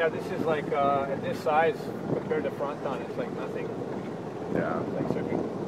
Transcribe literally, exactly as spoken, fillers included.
Yeah, this is like, uh, at this size compared to Fronton, it's like nothing. Yeah. It's like surfing.